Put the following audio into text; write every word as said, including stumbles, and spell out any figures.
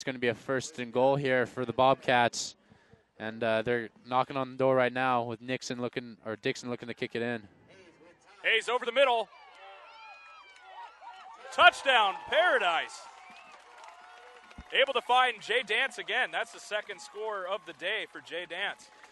it's going to be a first and goal here for the Bobcats. And uh, they're knocking on the door right now with Nixon looking, or Dixon looking to kick it in. Hayes over the middle. Touchdown, Paradise. Able to find Jay Dance again. That's the second score of the day for Jay Dance.